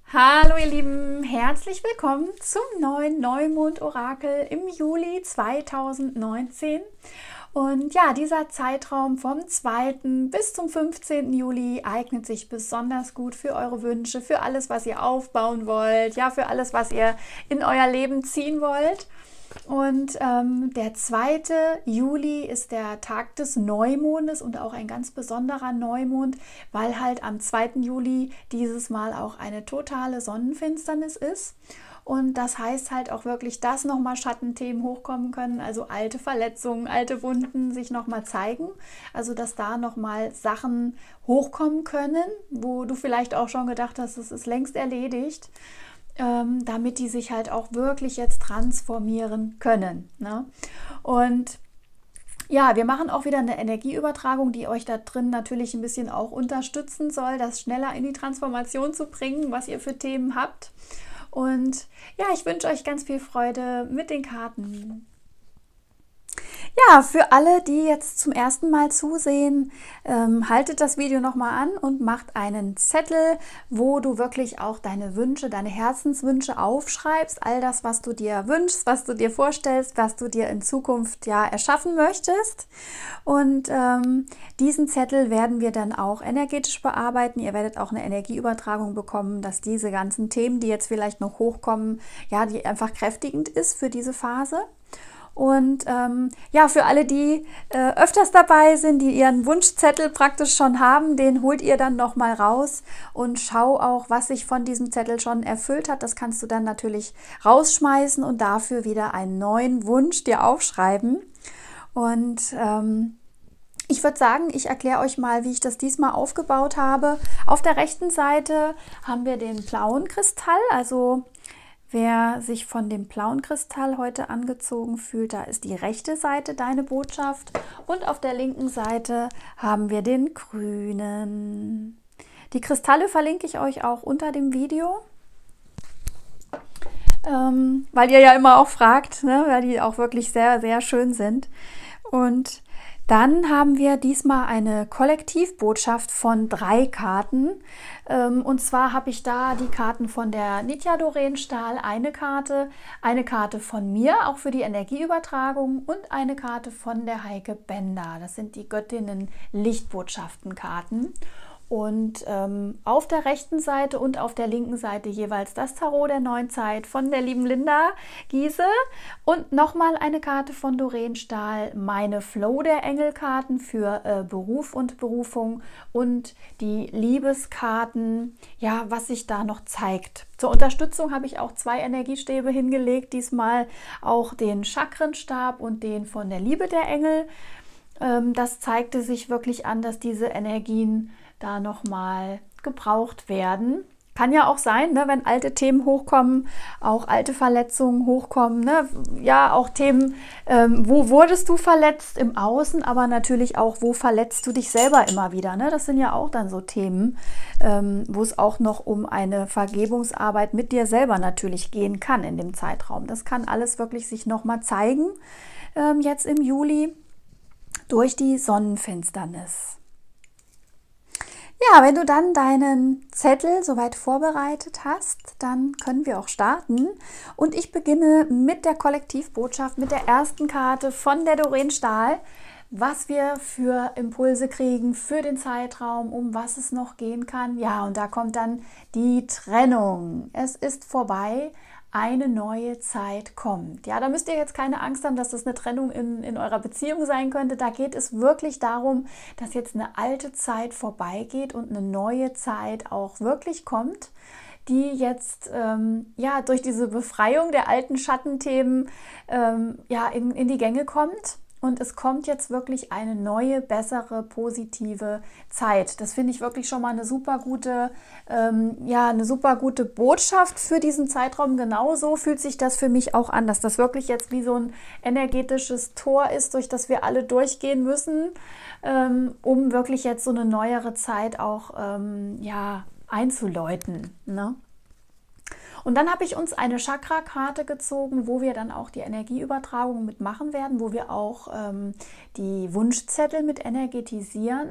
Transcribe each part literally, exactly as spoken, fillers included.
Hallo ihr Lieben, herzlich willkommen zum neuen Neumond-Orakel im Juli zweitausendneunzehn. Und ja, dieser Zeitraum vom zweiten bis zum fünfzehnten Juli eignet sich besonders gut für eure Wünsche, für alles, was ihr aufbauen wollt, ja, für alles, was ihr in euer Leben ziehen wollt. Und ähm, der zweite Juli ist der Tag des Neumondes und auch ein ganz besonderer Neumond, weil halt am zweiten Juli dieses Mal auch eine totale Sonnenfinsternis ist. Und das heißt halt auch wirklich, dass nochmal Schattenthemen hochkommen können, also alte Verletzungen, alte Wunden sich nochmal zeigen. Also dass da nochmal Sachen hochkommen können, wo du vielleicht auch schon gedacht hast, es ist längst erledigt. Ähm, damit die sich halt auch wirklich jetzt transformieren können. Ne? Und ja, wir machen auch wieder eine Energieübertragung, die euch da drin natürlich ein bisschen auch unterstützen soll, das schneller in die Transformation zu bringen, was ihr für Themen habt. Und ja, ich wünsche euch ganz viel Freude mit den Karten. Ja, für alle, die jetzt zum ersten Mal zusehen, ähm, haltet das Video nochmal an und macht einen Zettel, wo du wirklich auch deine Wünsche, deine Herzenswünsche aufschreibst. All das, was du dir wünschst, was du dir vorstellst, was du dir in Zukunft ja erschaffen möchtest. Und ähm, diesen Zettel werden wir dann auch energetisch bearbeiten. Ihr werdet auch eine Energieübertragung bekommen, dass diese ganzen Themen, die jetzt vielleicht noch hochkommen, ja, die einfach kräftigend ist für diese Phase. Und ähm, ja, für alle, die äh, öfters dabei sind, die ihren Wunschzettel praktisch schon haben, den holt ihr dann nochmal raus und schau auch, was sich von diesem Zettel schon erfüllt hat. Das kannst du dann natürlich rausschmeißen und dafür wieder einen neuen Wunsch dir aufschreiben. Und ähm, ich würde sagen, ich erkläre euch mal, wie ich das diesmal aufgebaut habe. Auf der rechten Seite haben wir den blauen Kristall, also wer sich von dem blauen Kristall heute angezogen fühlt, da ist die rechte Seite deine Botschaft. Und auf der linken Seite haben wir den grünen. Die Kristalle verlinke ich euch auch unter dem Video, ähm, weil ihr ja immer auch fragt, ne, weil die auch wirklich sehr, sehr schön sind. Und dann haben wir diesmal eine Kollektivbotschaft von drei Karten. Und zwar habe ich da die Karten von der Nitya Doreen Stahl, eine Karte, eine Karte von mir, auch für die Energieübertragung, und eine Karte von der Heike Bender. Das sind die Göttinnen Lichtbotschaften-Karten. Und ähm, auf der rechten Seite und auf der linken Seite jeweils das Tarot der Neuzeit von der lieben Linda Giese und nochmal eine Karte von Doreen Stahl, meine Flow der Engelkarten für äh, Beruf und Berufung und die Liebeskarten, ja, was sich da noch zeigt. Zur Unterstützung habe ich auch zwei Energiestäbe hingelegt, diesmal auch den Chakrenstab und den von der Liebe der Engel. Ähm, das zeigte sich wirklich an, dass diese Energien da nochmal gebraucht werden. Kann ja auch sein, ne, wenn alte Themen hochkommen, auch alte Verletzungen hochkommen. Ne? Ja, auch Themen, ähm, wo wurdest du verletzt im Außen, aber natürlich auch, wo verletzt du dich selber immer wieder. Ne? Das sind ja auch dann so Themen, ähm, wo es auch noch um eine Vergebungsarbeit mit dir selber natürlich gehen kann in dem Zeitraum. Das kann alles wirklich sich nochmal zeigen, ähm, jetzt im Juli durch die Sonnenfinsternis. Ja, wenn du dann deinen Zettel soweit vorbereitet hast, dann können wir auch starten. Und ich beginne mit der Kollektivbotschaft, mit der ersten Karte von der Doreen Stahl, was wir für Impulse kriegen für den Zeitraum, um was es noch gehen kann. Ja, und da kommt dann die Trennung. Es ist vorbei. Eine neue Zeit kommt. Ja, da müsst ihr jetzt keine Angst haben, dass das eine Trennung in, in eurer Beziehung sein könnte. Da geht es wirklich darum, dass jetzt eine alte Zeit vorbeigeht und eine neue Zeit auch wirklich kommt, die jetzt ähm, ja, durch diese Befreiung der alten Schattenthemen ähm, ja, in, in die Gänge kommt. Und es kommt jetzt wirklich eine neue, bessere, positive Zeit. Das finde ich wirklich schon mal eine super gute, ähm, ja, eine super gute Botschaft für diesen Zeitraum. Genauso fühlt sich das für mich auch an, dass das wirklich jetzt wie so ein energetisches Tor ist, durch das wir alle durchgehen müssen, ähm, um wirklich jetzt so eine neuere Zeit auch ähm, ja, einzuläuten, ne? Und dann habe ich uns eine Chakra-Karte gezogen, wo wir dann auch die Energieübertragung mitmachen werden, wo wir auch ähm, die Wunschzettel mit energetisieren.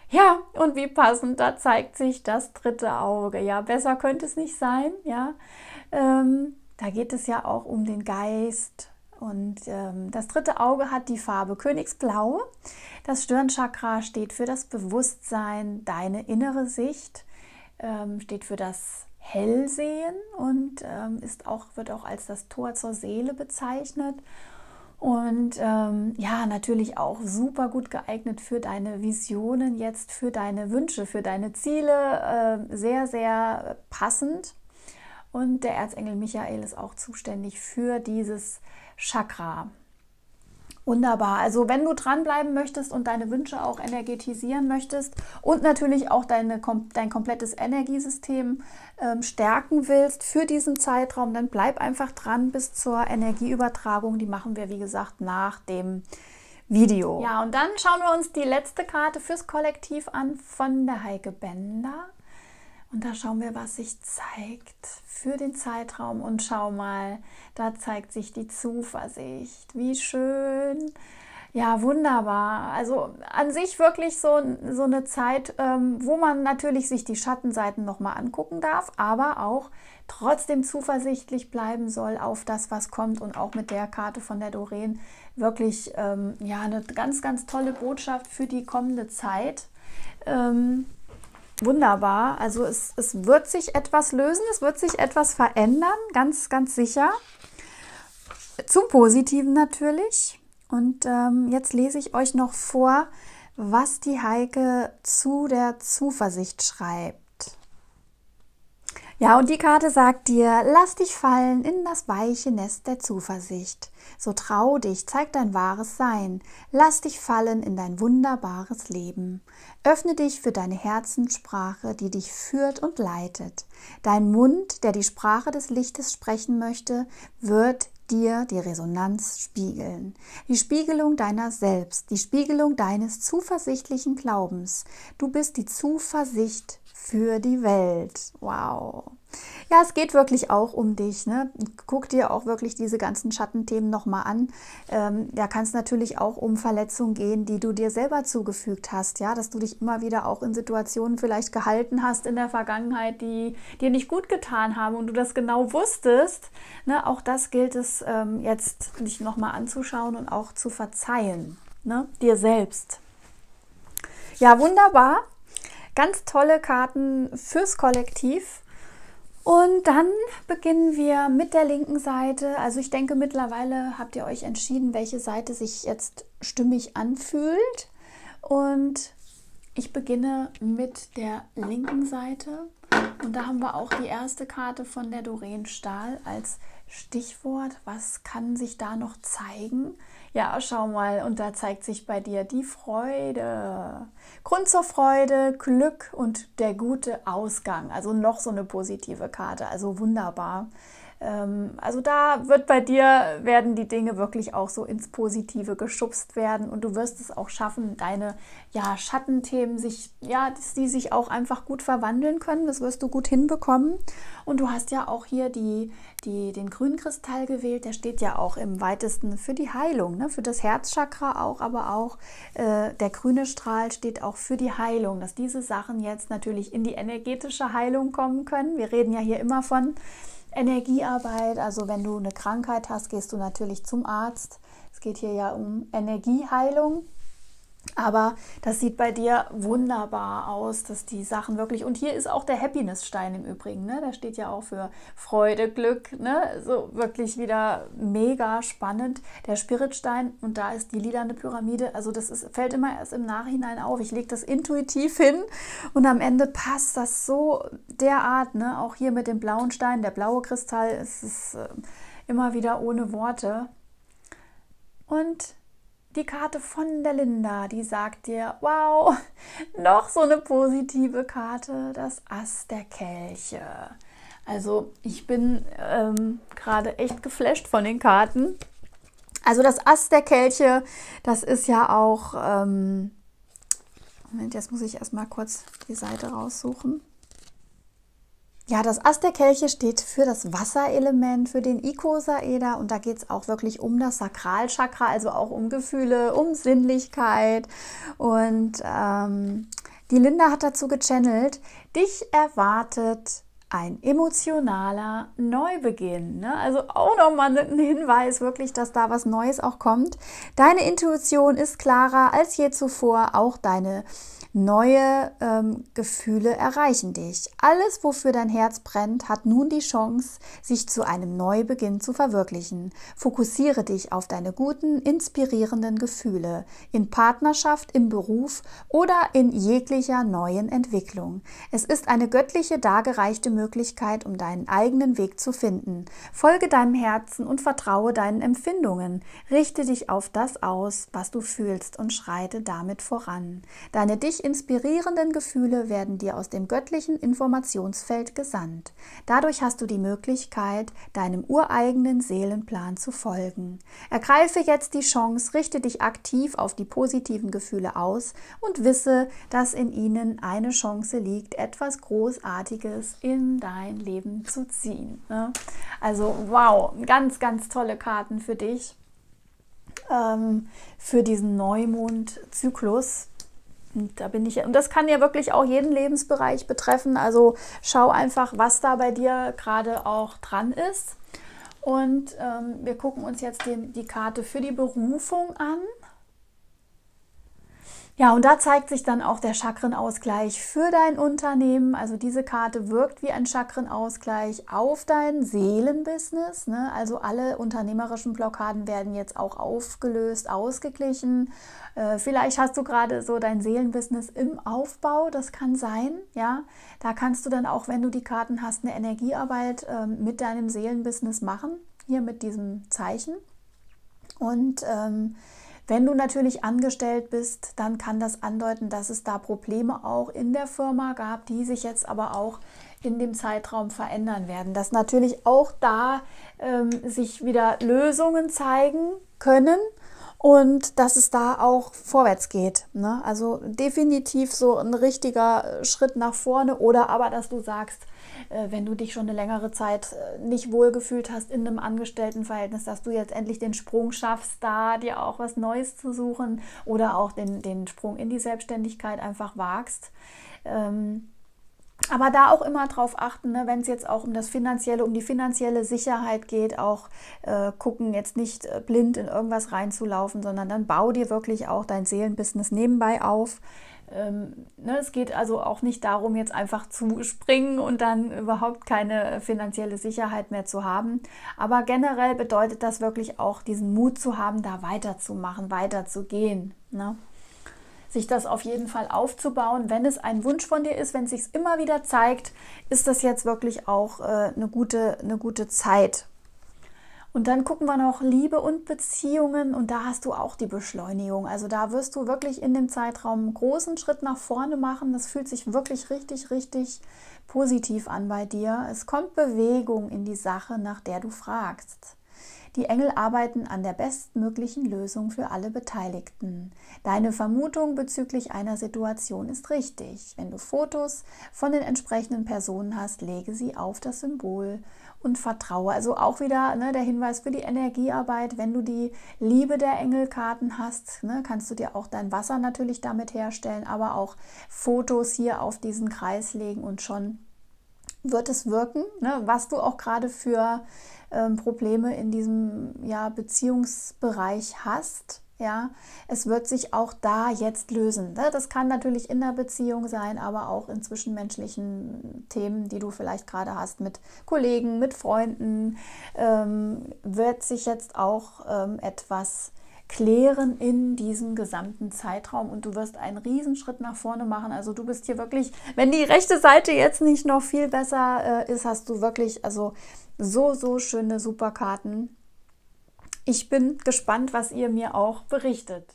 Ja, und wie passend, da zeigt sich das dritte Auge. Ja, besser könnte es nicht sein. Ja, ähm, da geht es ja auch um den Geist. Und ähm, das dritte Auge hat die Farbe Königsblau. Das Stirnchakra steht für das Bewusstsein, deine innere Sicht, ähm, steht für das Hellsehen und ähm, ist auch, wird auch als das Tor zur Seele bezeichnet. Und ähm, ja, natürlich auch super gut geeignet für deine Visionen jetzt, für deine Wünsche, für deine Ziele. Äh, sehr, sehr passend. Und der Erzengel Michael ist auch zuständig für dieses Chakra. Wunderbar. Also wenn du dranbleiben möchtest und deine Wünsche auch energetisieren möchtest und natürlich auch deine, dein komplettes Energiesystem ähm, stärken willst für diesen Zeitraum, dann bleib einfach dran bis zur Energieübertragung. Die machen wir, wie gesagt, nach dem Video. Ja, und dann schauen wir uns die letzte Karte fürs Kollektiv an von der Heike Bender. Und da schauen wir, was sich zeigt für den Zeitraum. Und schau mal, da zeigt sich die Zuversicht. Wie schön. Ja, wunderbar. Also an sich wirklich so, so eine Zeit, ähm, wo man natürlich sich die Schattenseiten nochmal angucken darf, aber auch trotzdem zuversichtlich bleiben soll auf das, was kommt. Und auch mit der Karte von der Doreen wirklich ähm, ja, eine ganz, ganz tolle Botschaft für die kommende Zeit. Ähm, Wunderbar, also es, es wird sich etwas lösen, es wird sich etwas verändern, ganz, ganz sicher. Zum Positiven natürlich. Und ähm, jetzt lese ich euch noch vor, was die Heike zu der Zuversicht schreibt. Ja, und die Karte sagt dir, lass dich fallen in das weiche Nest der Zuversicht. So trau dich, zeig dein wahres Sein. Lass dich fallen in dein wunderbares Leben. Öffne dich für deine Herzenssprache, die dich führt und leitet. Dein Mund, der die Sprache des Lichtes sprechen möchte, wird dir die Resonanz spiegeln. Die Spiegelung deiner selbst, die Spiegelung deines zuversichtlichen Glaubens. Du bist die Zuversicht für die Welt. Wow. Ja, es geht wirklich auch um dich. Ne? Guck dir auch wirklich diese ganzen Schattenthemen nochmal an. Ähm, da kann es natürlich auch um Verletzungen gehen, die du dir selber zugefügt hast. Ja, dass du dich immer wieder auch in Situationen vielleicht gehalten hast in der Vergangenheit, die dir nicht gut getan haben und du das genau wusstest. Ne? Auch das gilt es ähm, jetzt dich nochmal anzuschauen und auch zu verzeihen. Ne? Dir selbst. Ja, wunderbar. Ganz tolle Karten fürs Kollektiv. Und dann beginnen wir mit der linken Seite. Also ich denke, mittlerweile habt ihr euch entschieden, welche Seite sich jetzt stimmig anfühlt. Und ich beginne mit der linken Seite. Und da haben wir auch die erste Karte von der Doreen Stahl als Stichwort. Was kann sich da noch zeigen? Ja, schau mal, und da zeigt sich bei dir die Freude. Grund zur Freude, Glück und der gute Ausgang. Also noch so eine positive Karte, also wunderbar. Ähm, also da wird bei dir, werden die Dinge wirklich auch so ins Positive geschubst werden und du wirst es auch schaffen, deine ja, Schattenthemen, sich, ja, dass die sich auch einfach gut verwandeln können. Das wirst du gut hinbekommen. Und du hast ja auch hier die, die, den grünen Kristall gewählt, der steht ja auch im weitesten für die Heilung, ne? Für das Herzchakra auch, aber auch äh, der grüne Strahl steht auch für die Heilung, dass diese Sachen jetzt natürlich in die energetische Heilung kommen können. Wir reden ja hier immer von Energiearbeit, also wenn du eine Krankheit hast, gehst du natürlich zum Arzt. Es geht hier ja um Energieheilung. Aber das sieht bei dir wunderbar aus, dass die Sachen wirklich... Und hier ist auch der Happiness-Stein im Übrigen, ne? Der steht ja auch für Freude, Glück, ne? So wirklich wieder mega spannend. Der Spiritstein und da ist die lilane Pyramide. Also das ist, fällt immer erst im Nachhinein auf. Ich lege das intuitiv hin und am Ende passt das so derart, ne? Auch hier mit dem blauen Stein, der blaue Kristall, es ist äh, immer wieder ohne Worte. Und die Karte von der Linda, die sagt dir, wow, noch so eine positive Karte, das Ass der Kelche. Also ich bin ähm, gerade echt geflasht von den Karten. Also das Ass der Kelche, das ist ja auch, ähm, Moment, jetzt muss ich erstmal kurz die Seite raussuchen. Ja, das Ass der Kelche steht für das Wasserelement, für den Ikosaeder und da geht es auch wirklich um das Sakralchakra, also auch um Gefühle, um Sinnlichkeit und ähm, Die Linda hat dazu gechannelt, dich erwartet ein emotionaler Neubeginn. Ne? Also auch nochmal ein Hinweis wirklich, dass da was Neues auch kommt. Deine Intuition ist klarer als je zuvor, auch deine neue ähm, Gefühle erreichen dich. Alles, wofür dein Herz brennt, hat nun die Chance, sich zu einem Neubeginn zu verwirklichen. Fokussiere dich auf deine guten, inspirierenden Gefühle in Partnerschaft, im Beruf oder in jeglicher neuen Entwicklung. Es ist eine göttliche, dargereichte Möglichkeit, um deinen eigenen Weg zu finden. Folge deinem Herzen und vertraue deinen Empfindungen. Richte dich auf das aus, was du fühlst und schreite damit voran. Deine dich inspirierenden Gefühle werden dir aus dem göttlichen Informationsfeld gesandt. Dadurch hast du die Möglichkeit, deinem ureigenen Seelenplan zu folgen. Ergreife jetzt die Chance, richte dich aktiv auf die positiven Gefühle aus und wisse, dass in ihnen eine Chance liegt, etwas Großartiges in dein Leben zu ziehen. Also wow, ganz, ganz tolle Karten für dich, ähm, für diesen Neumondzyklus. Und da bin ich, und das kann ja wirklich auch jeden Lebensbereich betreffen. Also schau einfach, was da bei dir gerade auch dran ist. Und ähm, wir gucken uns jetzt die, die Karte für die Berufung an. Ja, und da zeigt sich dann auch der Chakrenausgleich für dein Unternehmen. Also diese Karte wirkt wie ein Chakrenausgleich auf dein Seelenbusiness. Ne? Also alle unternehmerischen Blockaden werden jetzt auch aufgelöst, ausgeglichen. Äh, vielleicht hast du gerade so dein Seelenbusiness im Aufbau, das kann sein. Ja, da kannst du dann auch, wenn du die Karten hast, eine Energiearbeit äh, mit deinem Seelenbusiness machen. Hier mit diesem Zeichen. Und ähm, wenn du natürlich angestellt bist, dann kann das andeuten, dass es da Probleme auch in der Firma gab, die sich jetzt aber auch in dem Zeitraum verändern werden. Dass natürlich auch da ähm, sich wieder Lösungen zeigen können und dass es da auch vorwärts geht. Ne? Also definitiv so ein richtiger Schritt nach vorne oder aber, dass du sagst, wenn du dich schon eine längere Zeit nicht wohlgefühlt hast in einem Angestelltenverhältnis, dass du jetzt endlich den Sprung schaffst, da dir auch was Neues zu suchen oder auch den, den Sprung in die Selbstständigkeit einfach wagst. Ähm, aber da auch immer drauf achten, ne, wenn es jetzt auch um das Finanzielle, um die finanzielle Sicherheit geht, auch äh, gucken, jetzt nicht äh, blind in irgendwas reinzulaufen, sondern dann bau dir wirklich auch dein Seelenbusiness nebenbei auf. Ähm, ne, es geht also auch nicht darum, jetzt einfach zu springen und dann überhaupt keine finanzielle Sicherheit mehr zu haben. Aber generell bedeutet das wirklich auch, diesen Mut zu haben, da weiterzumachen, weiterzugehen. Ne? Sich das auf jeden Fall aufzubauen, wenn es ein Wunsch von dir ist, wenn es sich immer wieder zeigt, ist das jetzt wirklich auch äh, eine gute, eine gute Zeit. Und dann gucken wir noch Liebe und Beziehungen und da hast du auch die Beschleunigung. Also da wirst du wirklich in dem Zeitraum einen großen Schritt nach vorne machen. Das fühlt sich wirklich richtig, richtig positiv an bei dir. Es kommt Bewegung in die Sache, nach der du fragst. Die Engel arbeiten an der bestmöglichen Lösung für alle Beteiligten. Deine Vermutung bezüglich einer Situation ist richtig. Wenn du Fotos von den entsprechenden Personen hast, lege sie auf das Symbol und vertraue. Also auch wieder ne, der Hinweis für die Energiearbeit. Wenn du die Liebe der Engelkarten hast, ne, kannst du dir auch dein Wasser natürlich damit herstellen, aber auch Fotos hier auf diesen Kreis legen und schon wird es wirken, ne, was du auch gerade für ähm, Probleme in diesem ja, Beziehungsbereich hast. Ja, es wird sich auch da jetzt lösen. Ne? Das kann natürlich in der Beziehung sein, aber auch in zwischenmenschlichen Themen, die du vielleicht gerade hast mit Kollegen, mit Freunden, ähm, wird sich jetzt auch ähm, etwas klären in diesem gesamten Zeitraum und du wirst einen Riesenschritt nach vorne machen. Also du bist hier wirklich, wenn die rechte Seite jetzt nicht noch viel besser äh, ist, hast du wirklich also so, so schöne Superkarten. Ich bin gespannt, was ihr mir auch berichtet.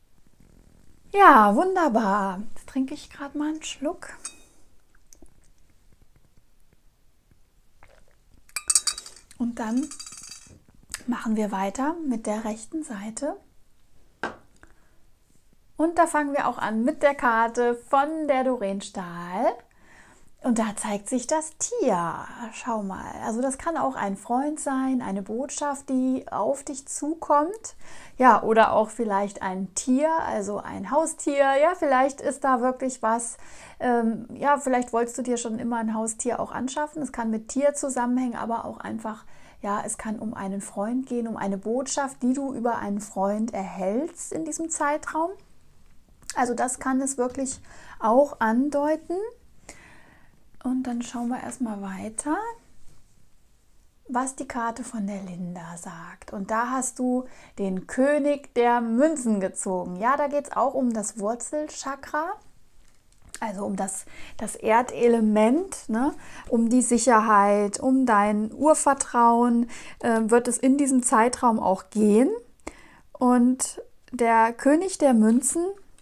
Ja, wunderbar. Jetzt trinke ich gerade mal einen Schluck. Und dann machen wir weiter mit der rechten Seite. Und da fangen wir auch an mit der Karte von der Doreen Stahl. Und da zeigt sich das Tier. Schau mal. Also das kann auch ein Freund sein, eine Botschaft, die auf dich zukommt. Ja, oder auch vielleicht ein Tier, also ein Haustier. Ja, vielleicht ist da wirklich was. Ähm, ja, vielleicht wolltest du dir schon immer ein Haustier auch anschaffen. Es kann mit Tier zusammenhängen, aber auch einfach, ja, es kann um einen Freund gehen, um eine Botschaft, die du über einen Freund erhältst in diesem Zeitraum. Also das kann es wirklich auch andeuten. Und dann schauen wir erstmal weiter, was die Karte von der Linda sagt. Und da hast du den König der Münzen gezogen. Ja, da geht es auch um das Wurzelchakra, also um das, das Erdelement, ne? Um die Sicherheit, um dein Urvertrauen, äh, wird es in diesem Zeitraum auch gehen. Und der König der Münzen,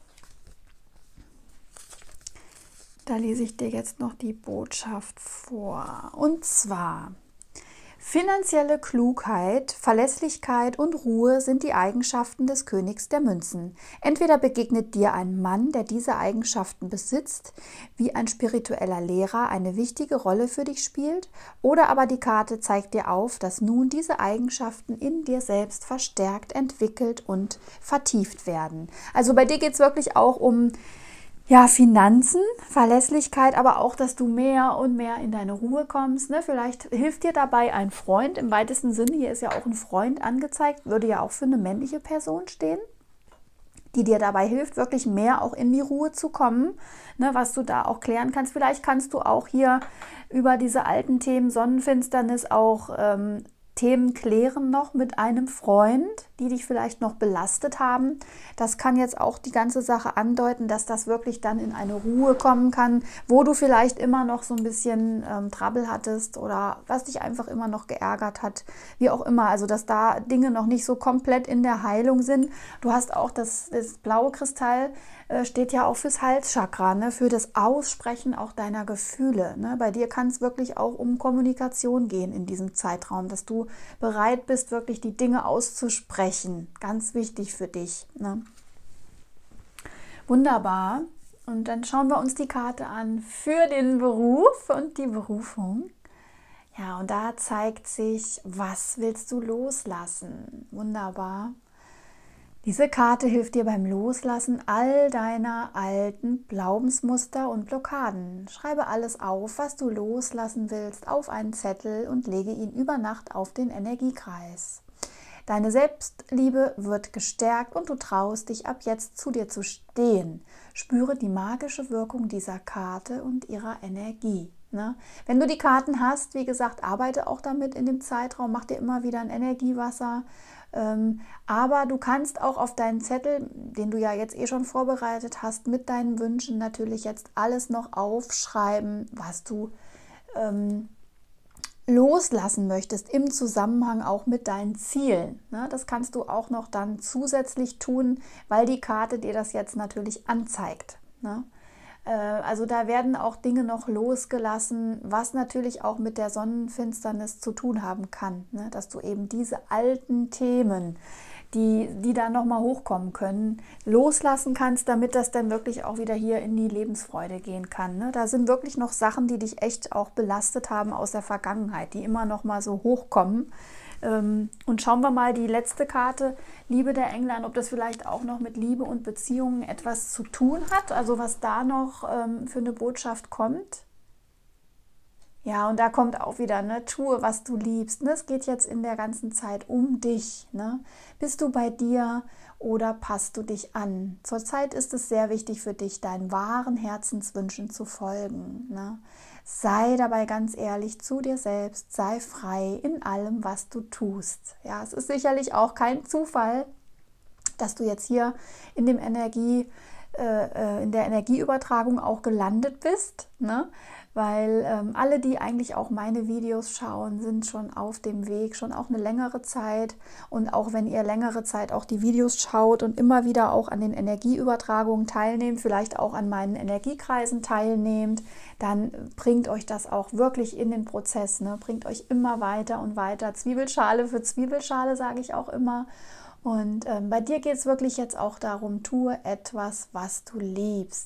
da lese ich dir jetzt noch die Botschaft vor. Und zwar: Finanzielle Klugheit, Verlässlichkeit und Ruhe sind die Eigenschaften des Königs der Münzen. Entweder begegnet dir ein Mann, der diese Eigenschaften besitzt, wie ein spiritueller Lehrer eine wichtige Rolle für dich spielt, oder aber die Karte zeigt dir auf, dass nun diese Eigenschaften in dir selbst verstärkt, entwickelt und vertieft werden. Also bei dir geht es wirklich auch um ja, Finanzen, Verlässlichkeit, aber auch, dass du mehr und mehr in deine Ruhe kommst. Ne? Vielleicht hilft dir dabei ein Freund im weitesten Sinne. Hier ist ja auch ein Freund angezeigt, würde ja auch für eine männliche Person stehen, die dir dabei hilft, wirklich mehr auch in die Ruhe zu kommen, ne? Was du da auch klären kannst. Vielleicht kannst du auch hier über diese alten Themen Sonnenfinsternis auch ähm, Themen klären noch mit einem Freund, die dich vielleicht noch belastet haben. Das kann jetzt auch die ganze Sache andeuten, dass das wirklich dann in eine Ruhe kommen kann, wo du vielleicht immer noch so ein bisschen ähm, Trouble hattest oder was dich einfach immer noch geärgert hat, wie auch immer. Also dass da Dinge noch nicht so komplett in der Heilung sind. Du hast auch das, das blaue Kristall, äh, steht ja auch fürs Halschakra, ne? Für das Aussprechen auch deiner Gefühle. Ne? Bei dir kann es wirklich auch um Kommunikation gehen in diesem Zeitraum, dass du bereit bist, wirklich die Dinge auszusprechen. Ganz wichtig für dich. Ne? Wunderbar. Und dann schauen wir uns die Karte an für den Beruf und die Berufung. Ja, und da zeigt sich, was willst du loslassen? Wunderbar. Diese Karte hilft dir beim Loslassen all deiner alten Glaubensmuster und Blockaden. Schreibe alles auf, was du loslassen willst, auf einen Zettel und lege ihn über Nacht auf den Energiekreis. Deine Selbstliebe wird gestärkt und du traust dich ab jetzt zu dir zu stehen. Spüre die magische Wirkung dieser Karte und ihrer Energie. Ne? Wenn du die Karten hast, wie gesagt, arbeite auch damit in dem Zeitraum, mach dir immer wieder ein Energiewasser. Ähm, aber du kannst auch auf deinen Zettel, den du ja jetzt eh schon vorbereitet hast, mit deinen Wünschen natürlich jetzt alles noch aufschreiben, was du ähm, loslassen möchtest im Zusammenhang auch mit deinen Zielen. Ne? Das kannst du auch noch dann zusätzlich tun, weil die Karte dir das jetzt natürlich anzeigt. Ne? Also da werden auch Dinge noch losgelassen, was natürlich auch mit der Sonnenfinsternis zu tun haben kann. Ne? Dass du eben diese alten Themen, die, die da nochmal hochkommen können, loslassen kannst, damit das dann wirklich auch wieder hier in die Lebensfreude gehen kann. Ne? Da sind wirklich noch Sachen, die dich echt auch belastet haben aus der Vergangenheit, die immer noch mal so hochkommen. Und schauen wir mal die letzte Karte, Liebe der Engel, an, ob das vielleicht auch noch mit Liebe und Beziehungen etwas zu tun hat, also was da noch ähm, für eine Botschaft kommt. Ja, und da kommt auch wieder, ne, tue, was du liebst. Ne? Es geht jetzt in der ganzen Zeit um dich. Ne? Bist du bei dir oder passt du dich an? Zurzeit ist es sehr wichtig für dich, deinen wahren Herzenswünschen zu folgen. Ne? Sei dabei ganz ehrlich zu dir selbst, sei frei in allem, was du tust. Ja, es ist sicherlich auch kein Zufall, dass du jetzt hier in dem Energie, äh, in der Energieübertragung auch gelandet bist, ne? Weil ähm, alle, die eigentlich auch meine Videos schauen, sind schon auf dem Weg, schon auch eine längere Zeit. Und auch wenn ihr längere Zeit auch die Videos schaut und immer wieder auch an den Energieübertragungen teilnehmt, vielleicht auch an meinen Energiekreisen teilnehmt, dann bringt euch das auch wirklich in den Prozess, ne? Bringt euch immer weiter und weiter. Zwiebelschale für Zwiebelschale, sage ich auch immer. Und ähm, bei dir geht es wirklich jetzt auch darum, tue etwas, was du liebst.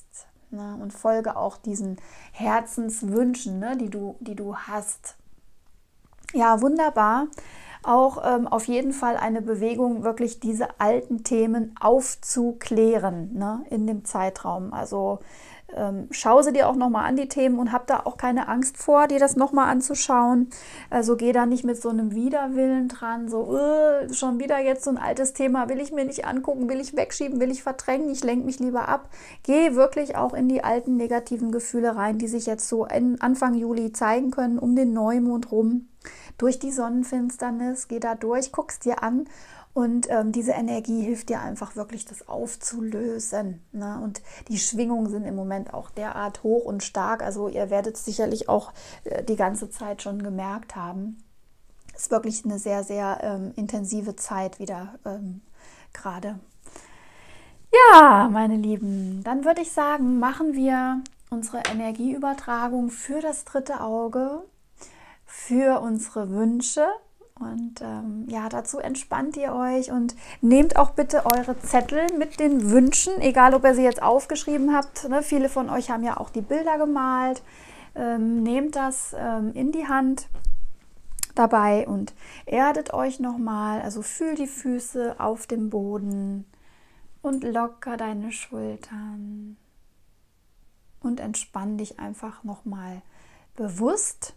ne? Und folge auch diesen Herzenswünschen, ne? die du, die du hast. Ja, wunderbar. Auch ähm, auf jeden Fall eine Bewegung, wirklich diese alten Themen aufzuklären, ne, in dem Zeitraum. Also ähm, schau sie dir auch nochmal an, die Themen, und hab da auch keine Angst vor, dir das nochmal anzuschauen. Also geh da nicht mit so einem Widerwillen dran, so äh, schon wieder jetzt so ein altes Thema, will ich mir nicht angucken, will ich wegschieben, will ich verdrängen, ich lenke mich lieber ab. Geh wirklich auch in die alten negativen Gefühle rein, die sich jetzt so Anfang Juli zeigen können, um den Neumond rum. Durch die Sonnenfinsternis, geh da durch, guck's dir an, und ähm, diese Energie hilft dir einfach wirklich, das aufzulösen. Ne? Und die Schwingungen sind im Moment auch derart hoch und stark, also ihr werdet es sicherlich auch äh, die ganze Zeit schon gemerkt haben. Es ist wirklich eine sehr, sehr ähm, intensive Zeit wieder ähm, gerade. Ja, meine Lieben, dann würde ich sagen, machen wir unsere Energieübertragung für das dritte Auge, für unsere Wünsche, und ähm, ja, dazu entspannt ihr euch und nehmt auch bitte eure Zettel mit den Wünschen, egal ob ihr sie jetzt aufgeschrieben habt, ne? Viele von euch haben ja auch die Bilder gemalt. Ähm, nehmt das ähm, in die Hand dabei und erdet euch nochmal, also fühl die Füße auf dem Boden und locker deine Schultern und entspann dich einfach nochmal bewusst.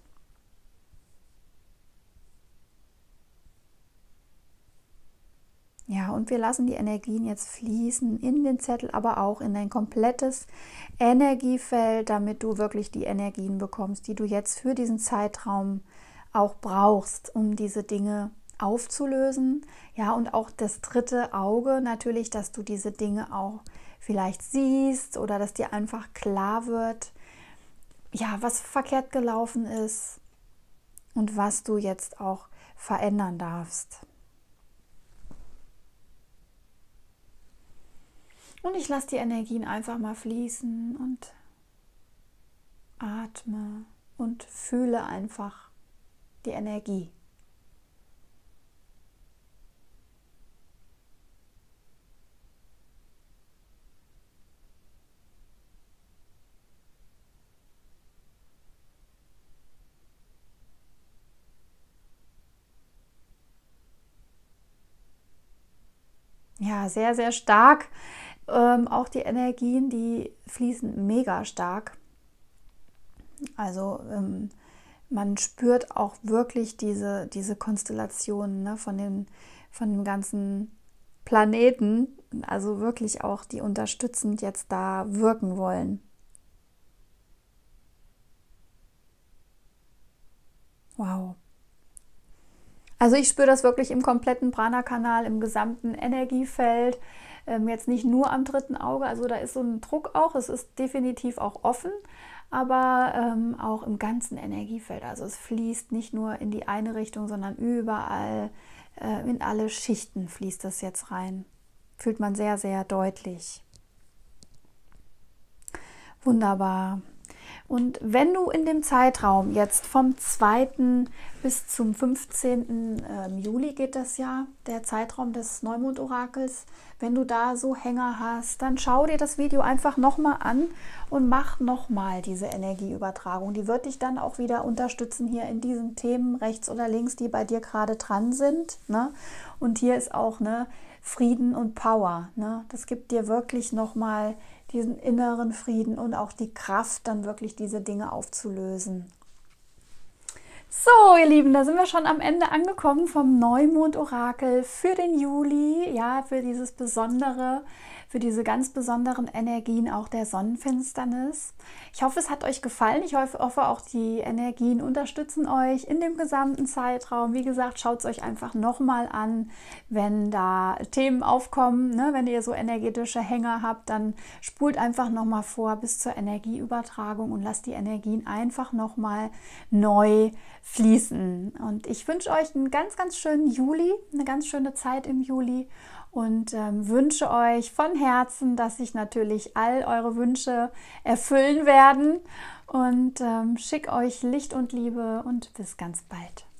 Ja, und wir lassen die Energien jetzt fließen in den Zettel, aber auch in dein komplettes Energiefeld, damit du wirklich die Energien bekommst, die du jetzt für diesen Zeitraum auch brauchst, um diese Dinge aufzulösen. Ja, und auch das dritte Auge natürlich, dass du diese Dinge auch vielleicht siehst oder dass dir einfach klar wird, ja, was verkehrt gelaufen ist und was du jetzt auch verändern darfst. Und ich lasse die Energien einfach mal fließen und atme und fühle einfach die Energie. Ja, sehr, sehr stark. Ähm, auch die Energien, die fließen mega stark. Also ähm, man spürt auch wirklich diese, diese Konstellationen, ne, von den, von den ganzen Planeten, also wirklich auch, die unterstützend jetzt da wirken wollen. Wow. Also ich spüre das wirklich im kompletten Prana-Kanal, im gesamten Energiefeld, ähm, jetzt nicht nur am dritten Auge, also da ist so ein Druck auch, es ist definitiv auch offen, aber ähm, auch im ganzen Energiefeld. Also es fließt nicht nur in die eine Richtung, sondern überall, äh, in alle Schichten fließt das jetzt rein. Fühlt man sehr, sehr deutlich. Wunderbar. Und wenn du in dem Zeitraum jetzt vom zweiten bis zum fünfzehnten Juli geht das ja, der Zeitraum des Neumond-Orakels, wenn du da so Hänger hast, dann schau dir das Video einfach nochmal an und mach nochmal diese Energieübertragung. Die wird dich dann auch wieder unterstützen hier in diesen Themen rechts oder links, die bei dir gerade dran sind. Ne? Und hier ist auch, ne, Frieden und Power. Ne? Das gibt dir wirklich nochmal diesen inneren Frieden und auch die Kraft, dann wirklich diese Dinge aufzulösen. So, ihr Lieben, da sind wir schon am Ende angekommen vom Neumond-Orakel für den Juli, ja, für dieses besondere, für diese ganz besonderen Energien auch der Sonnenfinsternis. Ich hoffe, es hat euch gefallen. Ich hoffe, auch die Energien unterstützen euch in dem gesamten Zeitraum. Wie gesagt, schaut es euch einfach nochmal an, wenn da Themen aufkommen, ne? Wenn ihr so energetische Hänger habt, dann spult einfach nochmal vor bis zur Energieübertragung und lasst die Energien einfach nochmal neu fließen. Und ich wünsche euch einen ganz, ganz schönen Juli, eine ganz schöne Zeit im Juli und ähm, wünsche euch von Herzen, dass sich natürlich all eure Wünsche erfüllen werden und ähm, schicke euch Licht und Liebe und bis ganz bald.